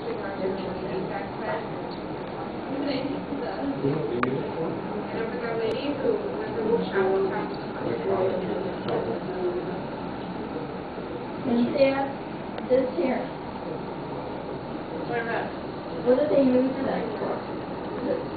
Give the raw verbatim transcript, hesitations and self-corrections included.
And that, this here, what do they use that for?